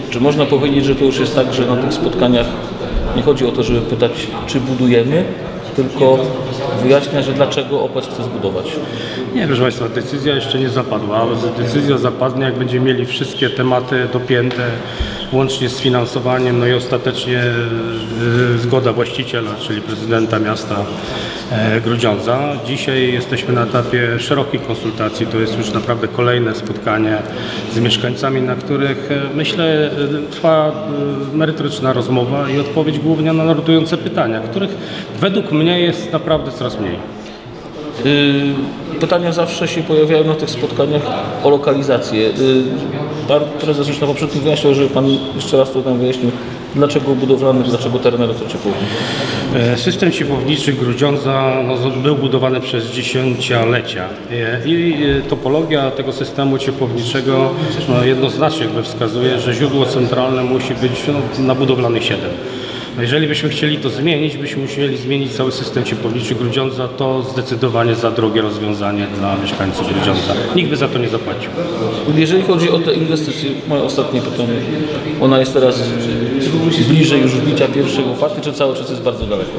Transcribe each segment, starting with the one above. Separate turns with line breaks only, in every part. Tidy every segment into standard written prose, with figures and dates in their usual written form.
Czy można powiedzieć, że to już jest tak, że na tych spotkaniach nie chodzi o to, żeby pytać, czy budujemy, tylko wyjaśnia, że dlaczego OPEC chce zbudować?
Nie, proszę Państwa, decyzja jeszcze nie zapadła, ale decyzja zapadnie, jak będziemy mieli wszystkie tematy dopięte, łącznie z finansowaniem, no i ostatecznie zgoda właściciela, czyli prezydenta miasta Grudziądza. Dzisiaj jesteśmy na etapie szerokich konsultacji, to jest już naprawdę kolejne spotkanie z mieszkańcami, na których myślę trwa merytoryczna rozmowa i odpowiedź głównie na nurtujące pytania, których według mnie jest naprawdę coraz mniej.
Pytania zawsze się pojawiają na tych spotkaniach o lokalizację. Pan prezes już na poprzednim wyjaśniał, że Pan jeszcze raz to tam wyjaśnił, dlaczego budowlany, dlaczego teren elektrociepłowni.
System ciepłowniczy Grudziądza był budowany przez dziesięciolecia i topologia tego systemu ciepłowniczego jednoznacznie wskazuje, że źródło centralne musi być na budowlanych 7. Jeżeli byśmy chcieli to zmienić, byśmy musieli zmienić cały system ciepłowniczy Grudziądza, to zdecydowanie za drogie rozwiązanie dla mieszkańców Grudziądza. Nikt by za to nie zapłacił.
Jeżeli chodzi o te inwestycje, moje ostatnie pytanie, ona jest teraz bliżej już wbicia pierwszej łopaty, czy cały czas jest bardzo daleko?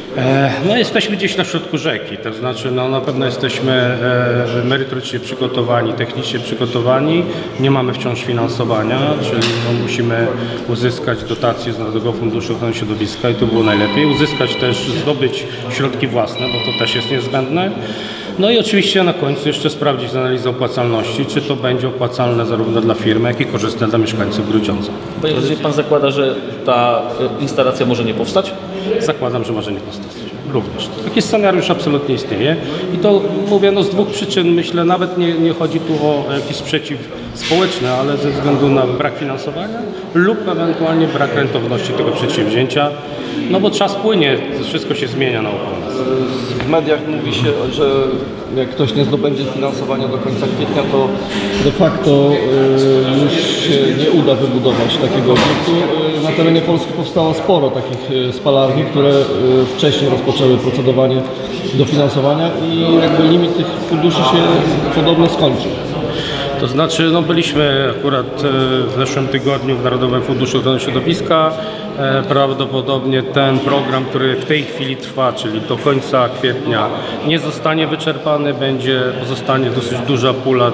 No jesteśmy gdzieś na środku rzeki, to znaczy na pewno jesteśmy merytorycznie przygotowani, technicznie przygotowani, nie mamy wciąż finansowania, czyli musimy uzyskać dotacje z Narodowego Funduszu Ochrony Środowiska i to było najlepiej, uzyskać też, zdobyć środki własne, bo to też jest niezbędne. No i oczywiście na końcu jeszcze sprawdzić analizę opłacalności, czy to będzie opłacalne zarówno dla firmy, jak i korzystne dla mieszkańców Grudziądza.
Panie prezesie, Pan zakłada, że ta instalacja może nie powstać?
Zakładam, że może nie powstać. Również. Taki scenariusz absolutnie istnieje i to mówię z dwóch przyczyn. Myślę, nawet nie chodzi tu o jakiś sprzeciw społeczny, ale ze względu na brak finansowania lub ewentualnie brak rentowności tego przedsięwzięcia, no bo czas płynie, wszystko się zmienia naokoło nas.
W mediach mówi się, że jak ktoś nie zdobędzie finansowania do końca kwietnia, to de facto już się nie uda wybudować takiego obiektu. Na terenie Polski powstało sporo takich spalarni, które wcześniej rozpoczęły procedowanie dofinansowania i jakby limit tych funduszy się podobno skończył.
To znaczy, byliśmy akurat w zeszłym tygodniu w Narodowym Funduszu Ochrony Środowiska. Prawdopodobnie ten program, który w tej chwili trwa, czyli do końca kwietnia, nie zostanie wyczerpany, pozostanie dosyć duża pula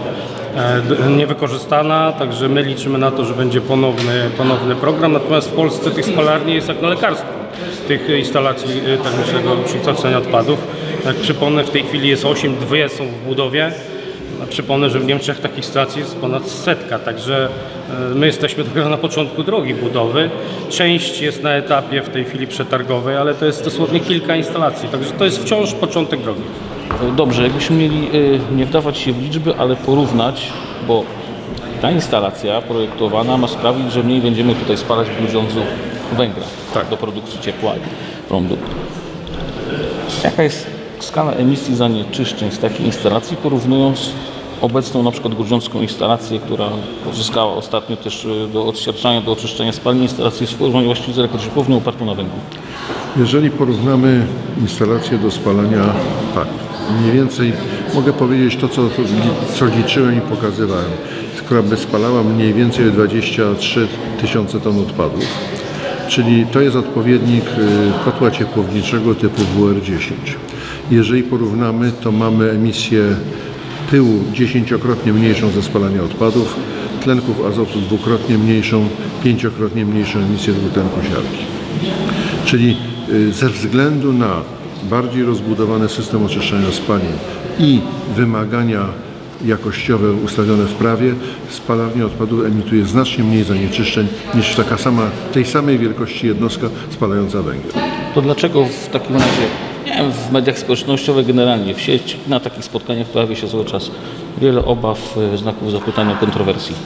niewykorzystana, także my liczymy na to, że będzie ponowny program, natomiast w Polsce tych spalarni jest jak na lekarstwo, tych instalacji termicznego przekształcenia odpadów. Jak przypomnę, w tej chwili jest 8, 2 są w budowie. Przypomnę, że w Niemczech takich stacji jest ponad 100, także my jesteśmy dopiero na początku drogi budowy. Część jest na etapie w tej chwili przetargowej, ale to jest dosłownie kilka instalacji, także to jest wciąż początek drogi.
Dobrze, jakbyśmy mieli nie wdawać się w liczby, ale porównać, bo ta instalacja projektowana ma sprawić, że mniej będziemy tutaj spalać w Grudziądzu węgla do produkcji ciepła i prądu. Jaka jest skala emisji zanieczyszczeń z takiej instalacji, porównując obecną na przykład grudziącką instalację, która uzyskała ostatnio też do odsiarczania, do oczyszczenia spalin instalację swojej właściwie z elektrociepłownią opartą na węglu?
Jeżeli porównamy instalację do spalania, tak, mniej więcej mogę powiedzieć to, co liczyłem i pokazywałem. Która by spalała mniej więcej 23 tysiące ton odpadów, czyli to jest odpowiednik kotła ciepłowniczego typu WR10. Jeżeli porównamy, to mamy emisję pyłu 10-krotnie mniejszą ze spalania odpadów, tlenków azotu dwukrotnie mniejszą, 5-krotnie mniejszą emisję dwutlenku siarki. Czyli ze względu na bardziej rozbudowany system oczyszczania spalin i wymagania jakościowe ustawione w prawie, spalarnia odpadów emituje znacznie mniej zanieczyszczeń niż tej samej wielkości jednostka spalająca węgiel.
To dlaczego w takim razie, nie wiem, w mediach społecznościowych generalnie, w sieci, na takich spotkaniach pojawia się cały czas wiele obaw, znaków zapytania, kontrowersji?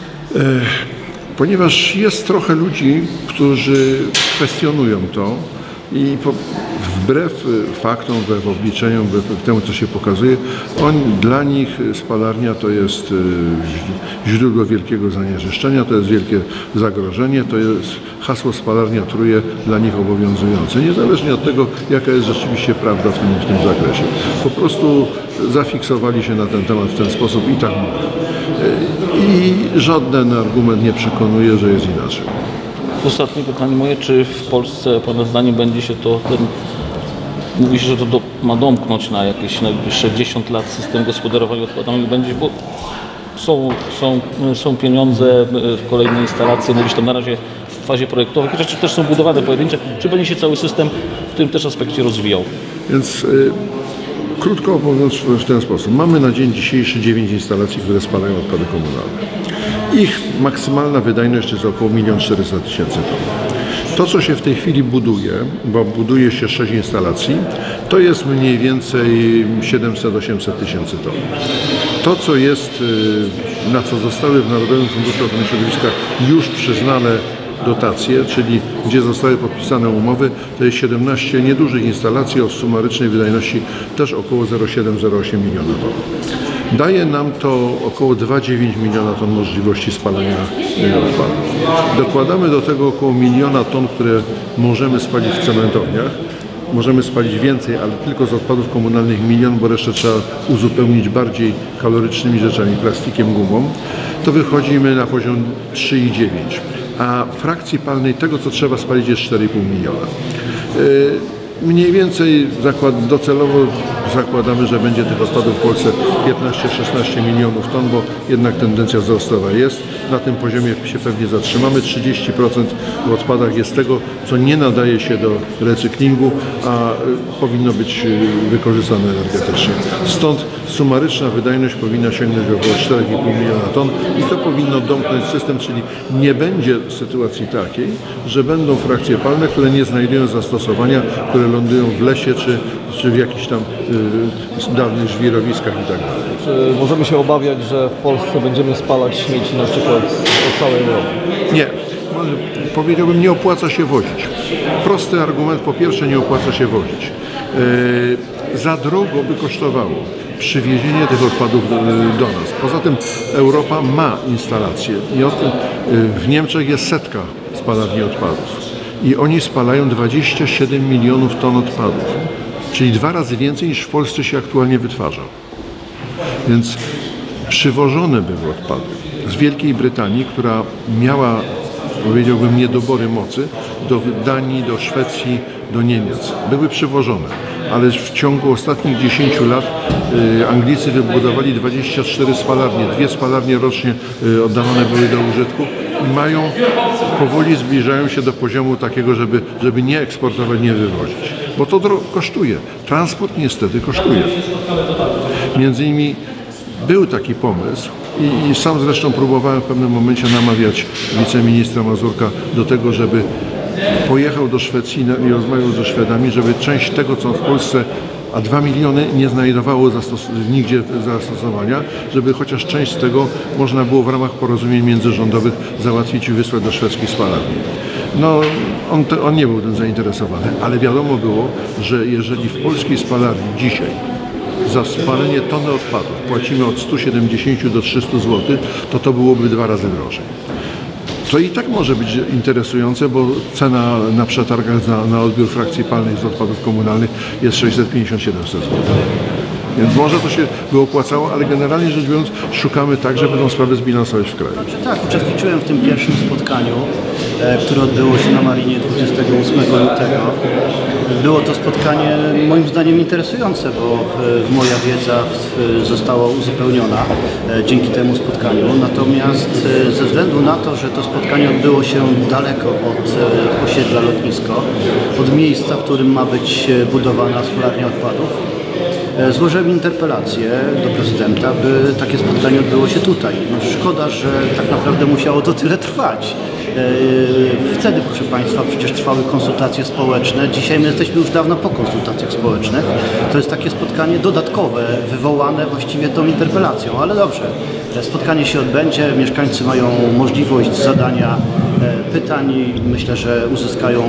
Ponieważ jest trochę ludzi, którzy kwestionują to i wbrew faktom, wbrew obliczeniom, wbrew temu, co się pokazuje, dla nich spalarnia to jest źródło wielkiego zanieczyszczenia, to jest wielkie zagrożenie, to jest hasło spalarnia truje dla nich obowiązujące, niezależnie od tego, jaka jest rzeczywiście prawda w tym zakresie. Po prostu zafiksowali się na ten temat w ten sposób i tak mówią. i żaden argument nie przekonuje, że jest inaczej.
Ostatnie pytanie moje, czy w Polsce Pana zdaniem będzie się to, mówi się, że to ma domknąć na jakieś najbliższe 10 lat system gospodarowania odpadami, będzie, bo są pieniądze w kolejne instalacje, mówisz tam na razie w fazie projektowej, rzeczy też są budowane pojedyncze, czy będzie się cały system w tym też aspekcie rozwijał?
Więc krótko mówiąc w ten sposób, mamy na dzień dzisiejszy 9 instalacji, które spalają odpady komunalne. Ich maksymalna wydajność jest około 1 400 000 ton. To, co się w tej chwili buduje, bo buduje się 6 instalacji, to jest mniej więcej 700-800 tysięcy ton. To, co jest, na co zostały w Narodowym Funduszu Ochrony Środowiska już przyznane dotacje, czyli gdzie zostały podpisane umowy, to jest 17 niedużych instalacji o sumarycznej wydajności też około 0,7-0,8 miliona ton. Daje nam to około 2,9 miliona ton możliwości spalania odpadów. Dokładamy do tego około 1 miliona ton, które możemy spalić w cementowniach. Możemy spalić więcej, ale tylko z odpadów komunalnych 1 milion, bo resztę trzeba uzupełnić bardziej kalorycznymi rzeczami, plastikiem, gumą. To wychodzimy na poziom 3,9. A frakcji palnej tego, co trzeba spalić, jest 4,5 miliona. Mniej więcej docelowo zakładamy, że będzie tych odpadów w Polsce 15-16 milionów ton, bo jednak tendencja wzrostowa jest. Na tym poziomie się pewnie zatrzymamy. 30% w odpadach jest tego, co nie nadaje się do recyklingu, a powinno być wykorzystane energetycznie. Stąd sumaryczna wydajność powinna sięgnąć około 4,5 miliona ton i to powinno domknąć system, czyli nie będzie sytuacji takiej, że będą frakcje palne, które nie znajdują zastosowania, które lądują w lesie czy w jakichś tam dawnych żwirowiskach i tak dalej.
Czy możemy się obawiać, że w Polsce będziemy spalać śmieci na przykład po całej Europie?
Nie. Powiedziałbym, nie opłaca się wozić. Prosty argument, po pierwsze nie opłaca się wozić. Za drogo by kosztowało przywiezienie tych odpadów do nas. Poza tym Europa ma instalacje. W Niemczech jest setka spalarni odpadów. I oni spalają 27 milionów ton odpadów. Czyli 2 razy więcej niż w Polsce się aktualnie wytwarza. Więc przywożone były odpady z Wielkiej Brytanii, która miała, powiedziałbym, niedobory mocy, do Danii, do Szwecji, do Niemiec. Były przywożone, ale w ciągu ostatnich 10 lat Anglicy wybudowali 24 spalarnie, 2 spalarnie rocznie oddawane były do użytku i powoli zbliżają się do poziomu takiego, żeby nie eksportować, nie wywozić. Bo to kosztuje. Transport niestety kosztuje. Między innymi był taki pomysł i sam zresztą próbowałem w pewnym momencie namawiać wiceministra Mazurka do tego, żeby pojechał do Szwecji i rozmawiał ze Szwedami, żeby część tego, co w Polsce, a 2 miliony nie znajdowało nigdzie zastosowania, żeby chociaż część z tego można było w ramach porozumień międzyrządowych załatwić i wysłać do szwedzkich spalarni. No, on nie był tym zainteresowany, ale wiadomo było, że jeżeli w polskiej spalarni dzisiaj za spalenie tony odpadów płacimy od 170 do 300 zł, to byłoby 2 razy drożej. To i tak może być interesujące, bo cena na przetargach na odbiór frakcji palnej z odpadów komunalnych jest 650-700 zł. Więc może to się by opłacało, ale generalnie rzecz biorąc szukamy tak, żeby tę sprawę zbilansować w kraju.
Tak, uczestniczyłem w tym pierwszym spotkaniu, które odbyło się na Marinie 28 lutego. Było to spotkanie moim zdaniem interesujące, bo moja wiedza została uzupełniona dzięki temu spotkaniu. Natomiast ze względu na to, że to spotkanie odbyło się daleko od osiedla lotnisko, od miejsca, w którym ma być budowana spalarnia odpadów, złożyłem interpelację do prezydenta, by takie spotkanie odbyło się tutaj. No, szkoda, że tak naprawdę musiało to tyle trwać. Wtedy, proszę Państwa, przecież trwały konsultacje społeczne. Dzisiaj my jesteśmy już dawno po konsultacjach społecznych. To jest takie spotkanie dodatkowe, wywołane właściwie tą interpelacją, ale dobrze. Spotkanie się odbędzie, mieszkańcy mają możliwość zadania pytań i myślę, że uzyskają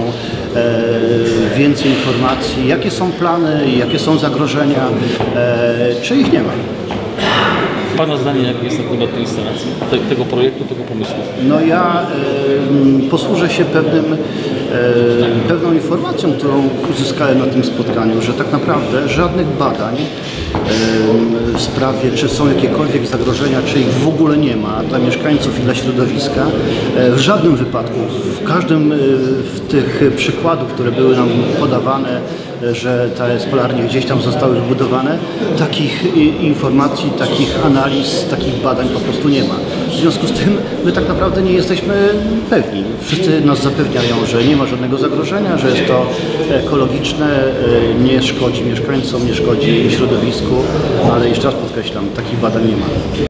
więcej informacji, jakie są plany, jakie są zagrożenia, czy ich nie ma.
Pana zdanie jakie jest na temat tej instalacji, tego projektu, tego pomysłu?
No ja posłużę się pewną informacją, którą uzyskałem na tym spotkaniu, że tak naprawdę żadnych badań w sprawie, czy są jakiekolwiek zagrożenia, czy ich w ogóle nie ma dla mieszkańców i dla środowiska. W żadnym wypadku, w każdym z tych przykładów, które były nam podawane, że te spalarnie gdzieś tam zostały wybudowane, takich informacji, takich analiz, takich badań po prostu nie ma. W związku z tym my tak naprawdę nie jesteśmy pewni. Wszyscy nas zapewniają, że nie ma żadnego zagrożenia, że jest to ekologiczne, nie szkodzi mieszkańcom, nie szkodzi środowisku, ale jeszcze raz podkreślam, takich badań nie ma.